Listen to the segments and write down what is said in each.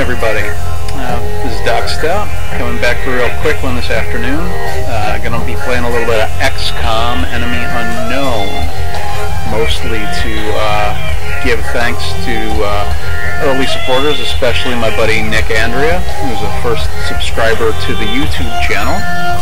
everybody. This is Doc Stout, coming back for a real quick one this afternoon. Going to be playing a little bit of XCom, Enemy Unknown, mostly to give thanks to early supporters, especially my buddy Nick Andrea, who's a first subscriber to the YouTube channel.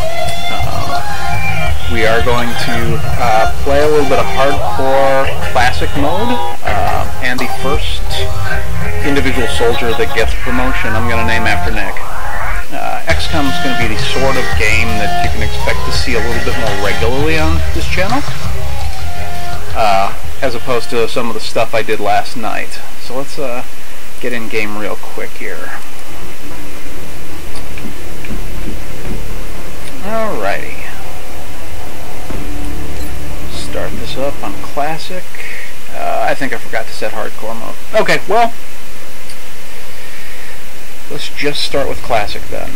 We are going to play a little bit of hardcore classic mode, and the first individual soldier that gets promotion I'm going to name after Nick. XCom is going to be the sort of game that you can expect to see a little bit more regularly on this channel, as opposed to some of the stuff I did last night. So let's get in game real quick here. Alrighty. Start this up on classic. I think I forgot to set hardcore mode. Okay, well, let's just start with classic then.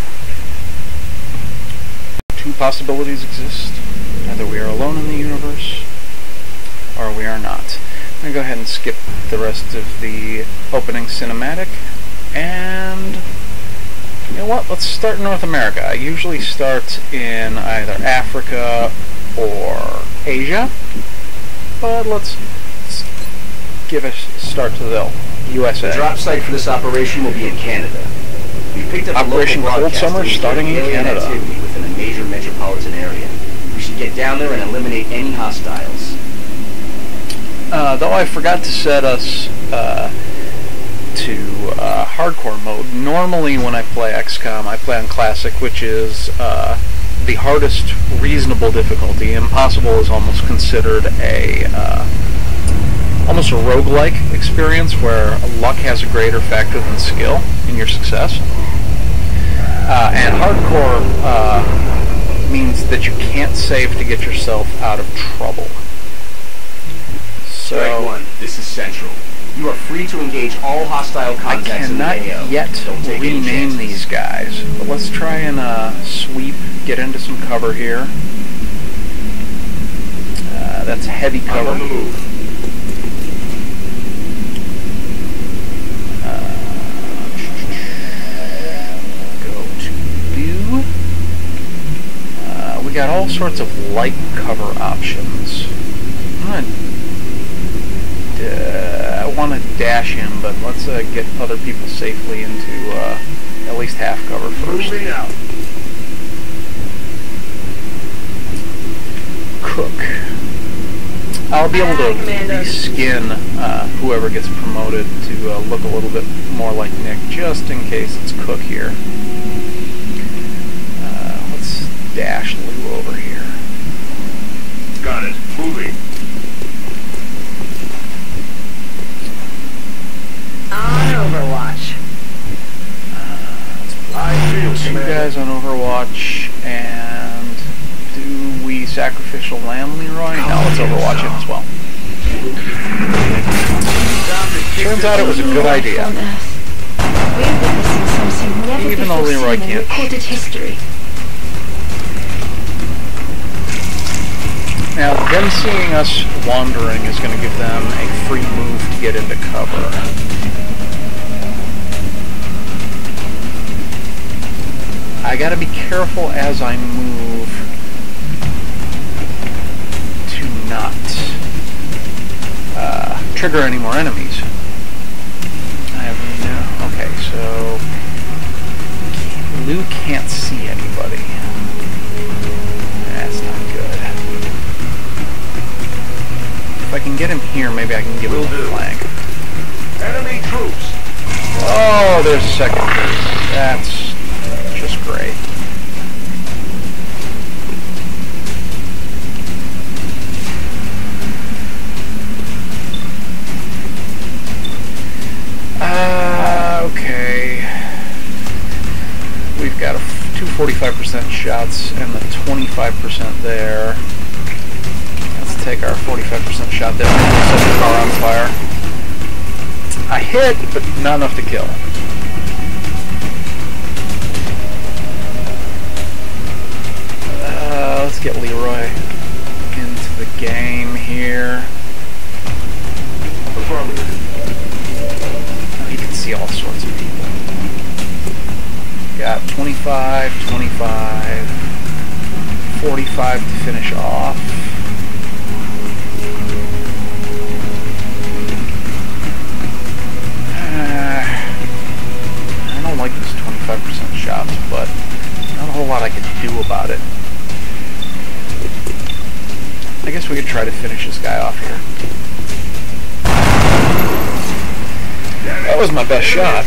Two possibilities exist. Either we are alone in the universe, or we are not. I'm going to go ahead and skip the rest of the opening cinematic, and you know what? Let's start in North America. I usually start in either Africa or Asia, but let's give a start to the USA. The drop site for this operation will be in Canada. We picked up Operation a local Cold Summer starting in Canada. Activity within a major metropolitan area. We should get down there and eliminate any hostiles. Though I forgot to set us to hardcore mode. Normally when I play XCOM, I play on classic, which is the hardest reasonable difficulty. Impossible is almost considered a almost a roguelike experience where luck has a greater factor than skill in your success. And hardcore means that you can't save to get yourself out of trouble. So, Strike one, this is Central. You are free to engage all hostile contacts in the AO. I cannot yet rename these guys, but let's try and sweep, get into some cover here. That's heavy cover. I'm on the move. Go to view. We got all sorts of light cover options. I want to dash in, but let's get other people safely into at least half cover first. Moving out. Cook. I'll be able to reskin whoever gets promoted to look a little bit more like Nick, just in case it's Cook here. Let's dash Lou over here. Got it. Moving. Overwatch. Let's put two guys on Overwatch, and do we sacrificial lamb Leroy? No, let's Overwatch him as well. Turns out it was a good idea. Even though Leroy can't. Now, them seeing us wandering is going to give them a free move to get into cover. I gotta be careful as I move to not trigger any more enemies. I have no... Okay, so Lou can't see anybody. That's not good. If I can get him here, maybe I can give him a flank. Enemy troops. Oh, there's a second group. That's just great. Okay. We've got two 45% shots and the 25% there. Let's take our 45% shot there and set the car on fire. I hit, but not enough to kill. Let's get Leroy into the game here. Affirmative. He can see be all sorts of people. Got 25, 25, 45 to finish off. I don't like this 25% shots, but not a whole lot I can do about it. I guess we could try to finish this guy off here. That was my best shot.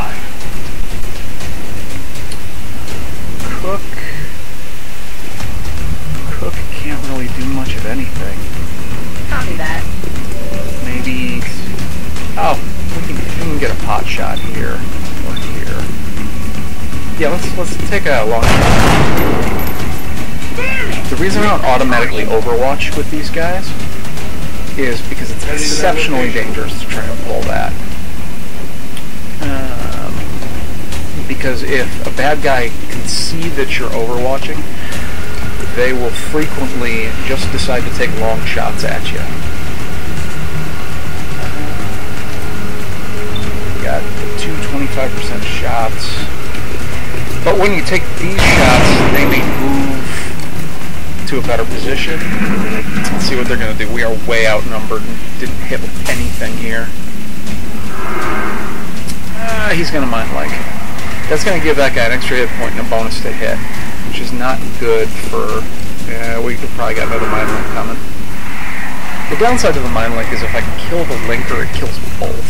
Cook can't really do much of anything. Copy that. Maybe... Oh, we can get a pot shot here or here. Yeah, let's take a long shot. Damn it! The reason I don't automatically overwatch with these guys is because it's exceptionally dangerous to try and pull that. Because if a bad guy can see that you're overwatching, they will frequently just decide to take long shots at you. Got the two 25% shots. But when you take these shots, they may move to a better position. Let's see what they're going to do. We are way outnumbered and didn't hit anything here. He's going to mind like. That's going to give that guy an extra hit point and a bonus to hit, which is not good for... Yeah, we could probably get another mine link coming. The downside to the mine link is if I can kill the linker, it kills both.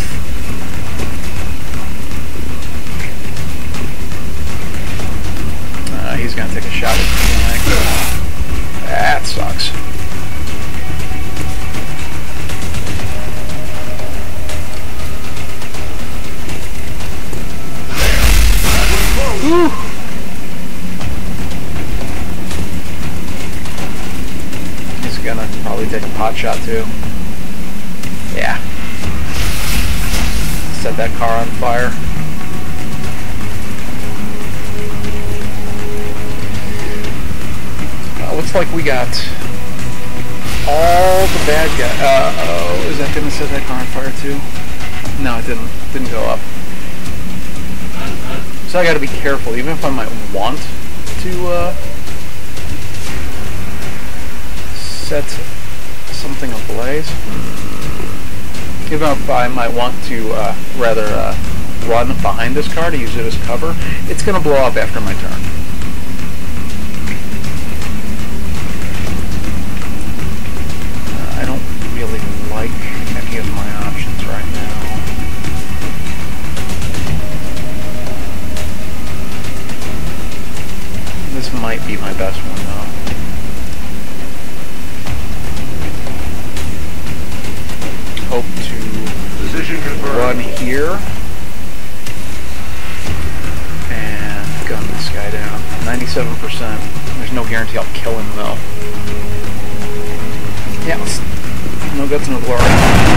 He's going to take a shot at the flank. That sucks. Whew. He's gonna probably take a pot shot too. Yeah. Set that car on fire. Looks like we got all the bad guys. Oh, is that gonna set that car on fire too? No, it didn't. Didn't go up. So I gotta be careful, even if I might want to set something ablaze. Even if I might want to rather run behind this car to use it as cover, it's gonna blow up after my turn. I don't really like any of my options right now. This might be my best one, though. Hope to run here and gun this guy down. 97%. There's no guarantee I'll kill him, though. Yeah, no guts, no glory.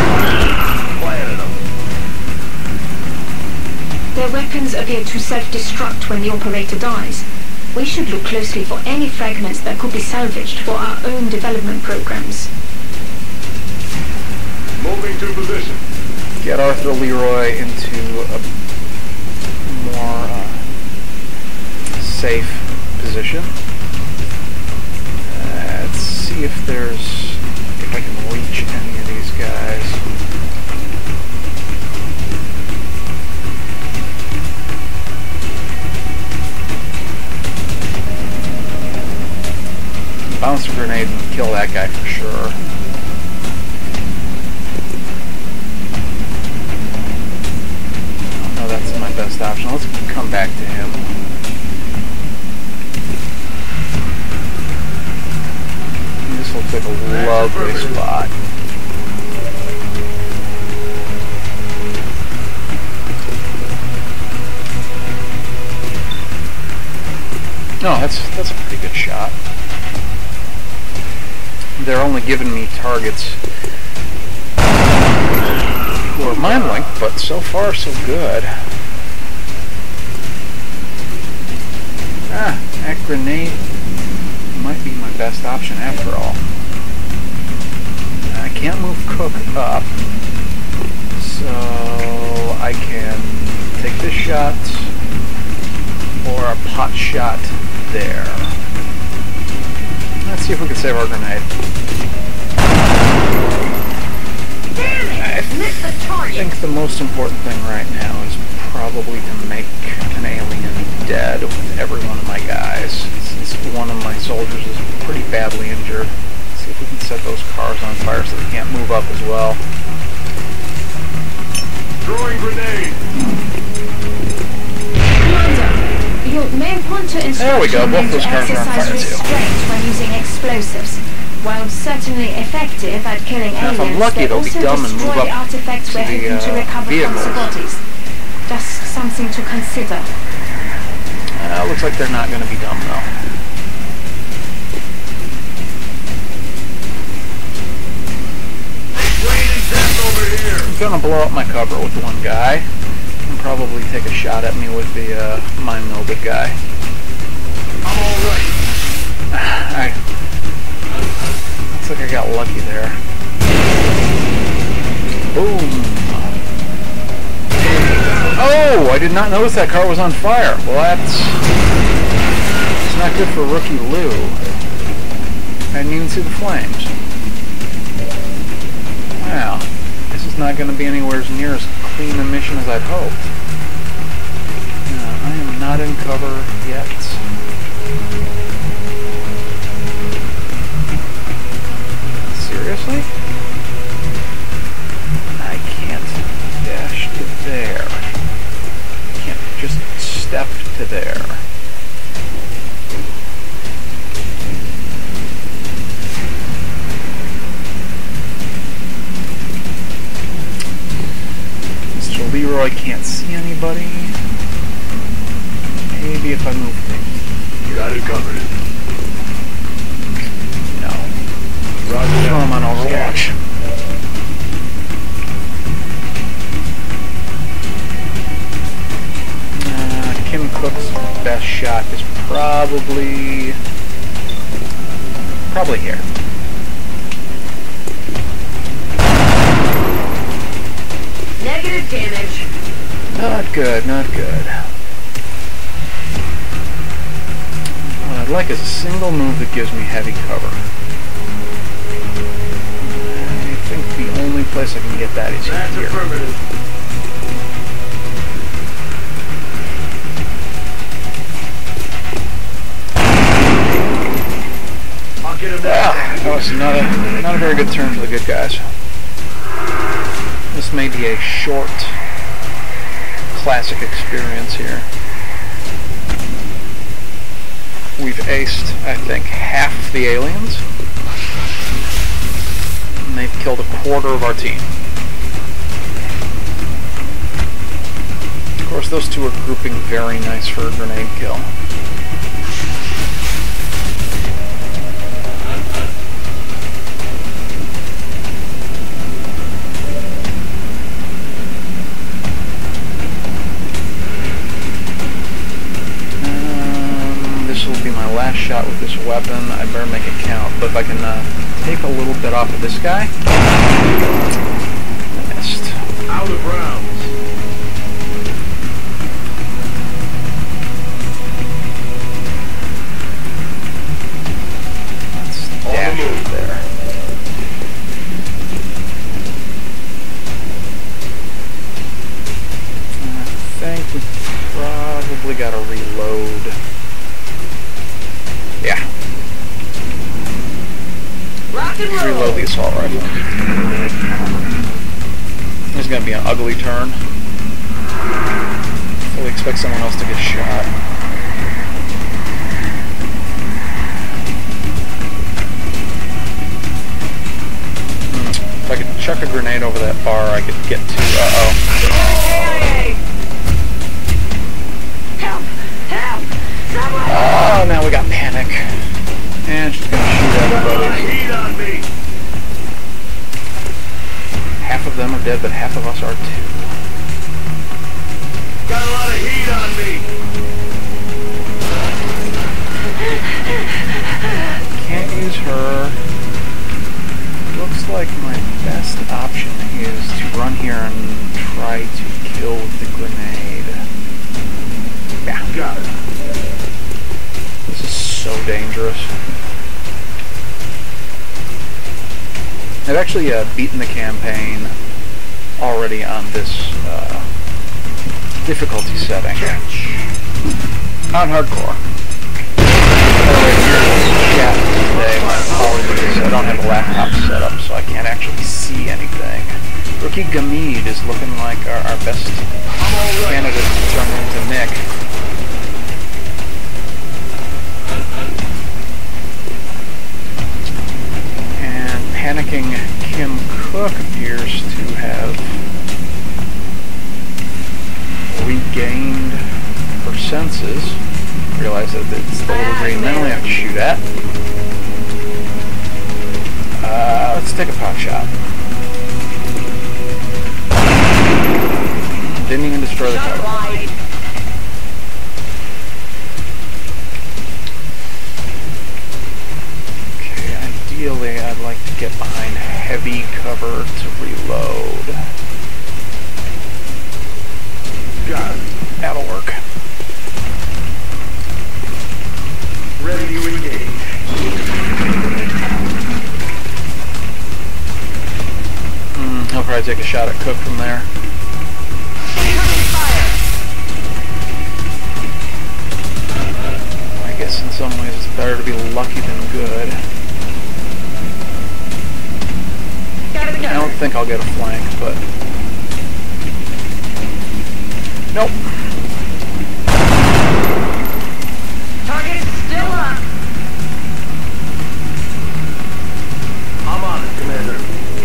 Their weapons appear to self-destruct when the operator dies. We should look closely for any fragments that could be salvaged for our own development programs. Moving to position. Get Arthur Leroy into a more safe position. Let's see if I can reach any of these guys. Bounce a grenade and kill that guy for sure. No, that's my best option. Let's come back to him. This looks like a lovely spot. No, that's a pretty good shot. They're only giving me targets for mine link, but so far so good. That grenade might be my best option after all. I can't move Cook up, so I can fish shot or a pot shot there. Let's see if we can save our grenade. I think the most important thing right now is probably to make an alien dead with every one of my guys, since one of my soldiers is pretty badly injured. Let's see if we can set those cars on fire so they can't move up as well. Throwing grenade! Commander, your main pointer There we go, instruction both is those to cars are on exercise fire too. restraint when using explosives. While certainly effective at killing Now, if I'm aliens, lucky, they they'll be also dumb and move destroy up artifacts to we're the, hoping to recover from vehicles. the bodies. Just something to consider. Looks like they're not going to be dumb though. I'm going to blow up my cover with one guy and probably take a shot at me with the mind-melded guy. I'm alright. Looks like I got lucky there. Boom! Oh! I did not notice that car was on fire. Well, it's not good for Rookie Lou. I didn't even see the flames. Wow. This is not going to be anywhere near as clean a mission as I'd hoped. I am not in cover yet. Seriously? I can't dash to there. I can't just step to there. Mr. Leroy can't see anybody. Maybe if I move things. You got it covered. No. Roger. I'm on Overwatch. Kim Cook's best shot is probably here. Negative damage. Not good, not good. What I'd like is a single move that gives me heavy cover. I think the only place I can get that is That's here. affirmative. I'll get him Well, that was not a very good turn for the good guys. This may be a short, classic experience here. We've aced, I think, half the aliens. And they've killed a quarter of our team. Of course, those two are grouping very nice for a grenade kill. Last shot with this weapon, I better make it count, but if I can take a little bit off of this guy, I missed. out of rounds. Let's dash it there. I think we probably got to reload. Yeah. Rock and roll. Reload the assault rifle. This is going to be an ugly turn. Fully expect someone else to get shot. If I could chuck a grenade over that bar, I could get to... Uh-oh. Help! Help! Someone! Oh, now we got panic. And she's going to shoot everybody. Heat on me. Half of them are dead, but half of us are too. Got a lot of heat on me. Can't use her. Looks like my best option is to run here and try to kill with the grenade. so dangerous. I've actually beaten the campaign already on this difficulty setting. On hardcore. By the way, here's chat today. My apologies. I don't have a laptop set up, so I can't actually see anything. Rookie Gamid is looking like our best candidate to turn into Nick. And panicking Kim Cook appears to have regained her senses. Realize that it's the little green men we have to shoot at. Let's take a pot shot. Didn't even destroy the cover. Okay, ideally I'd like to get behind heavy cover to reload. Got it. That'll work. Ready to engage. I'll probably take a shot at Cook from there. I guess in some ways it's better to be lucky than good. I don't think I'll get a flank, but... Nope. Target is still up. I'm on it, Commander.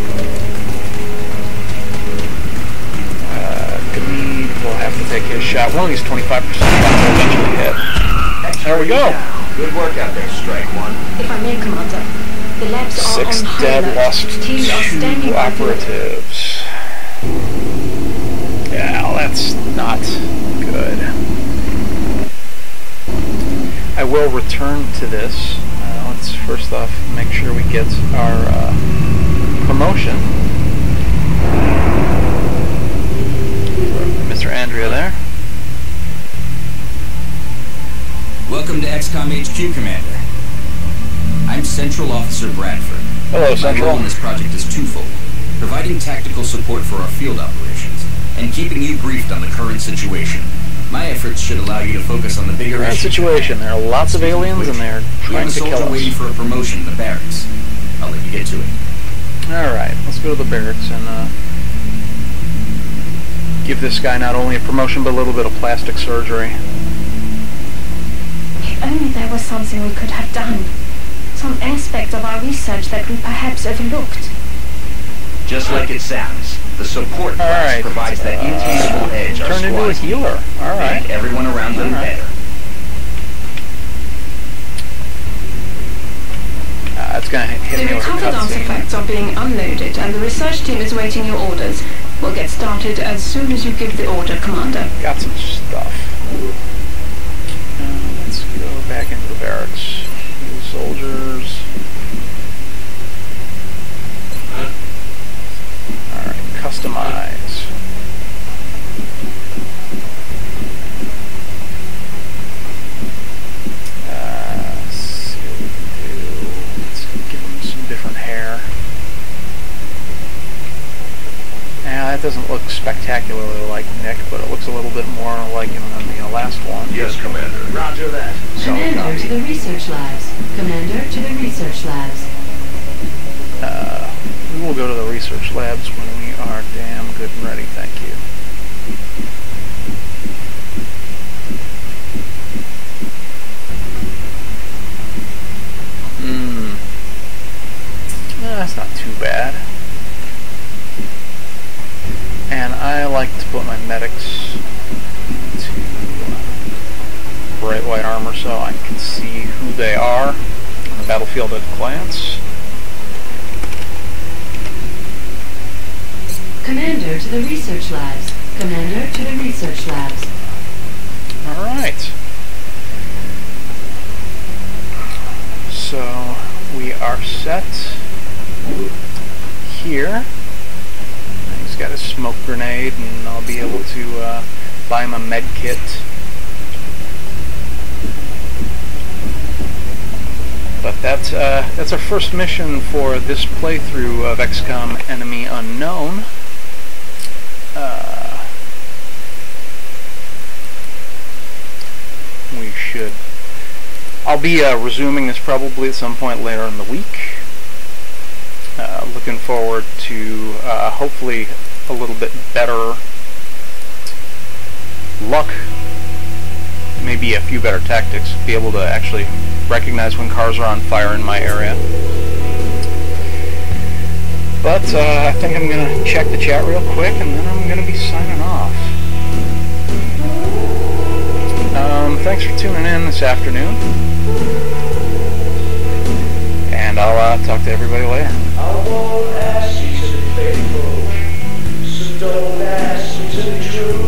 Gamid will have to take his shot. One of these 25% shots will eventually hit. There we go. Good work out there, Strike One. If I may, Commander, the labs are 6 on high dead, alert. lost Teams are 2 standing by for it. operatives. Yeah, well, that's not good. I will return to this. Let's first off make sure we get our promotion. Mr. Andrea there. Welcome to XCom HQ, Commander. I'm Central Officer Bradford. Hello, Central. My role in this project is twofold: providing tactical support for our field operations, and keeping you briefed on the current situation. My efforts should allow you to focus on the bigger Current issue. situation. There are lots of aliens and they're We have trying a to kill soldier waiting us. for a promotion in the barracks. I'll let you get to it. Alright, let's go to the barracks and give this guy not only a promotion but a little bit of plastic surgery. If only there was something we could have done. Some aspect of our research that we perhaps overlooked. Just like it sounds, the support class Alright. provides that intangible edge our Turned into a squads need. healer. Alright. Make everyone around them Alright. better. It's gonna hit The me with a recovered cutscene. artifacts are being unloaded and the research team is waiting your orders. We'll get started as soon as you give the order, Commander. Got some stuff. Let's go back into the barracks. New soldiers. Alright, customize. Let's see what we can do. Let's give them some different hair. Yeah, that doesn't look spectacularly like Nick, but it looks a little bit more like him than the last one. Yes, Commander. Roger that. Commander to the research labs. Commander to the research labs. We will go to the research labs when we are damn good and ready, thank you. That's not too bad. And I like to put my medics to bright white armor so I can see who they are on the battlefield at a glance. Commander to the research labs. Commander to the research labs. Alright. So we are set here. He's got a smoke grenade and I'll be able to buy him a med kit. But that's our first mission for this playthrough of XCOM Enemy Unknown. We should... I'll be resuming this probably at some point later in the week. Looking forward to hopefully a little bit better luck, maybe a few better tactics, be able to actually recognize when cars are on fire in my area. But I think I'm going to check the chat real quick and then I'm going to be signing off. Thanks for tuning in this afternoon, and I'll talk to everybody later. I won't ask you to be faithful, so don't ask me to be true.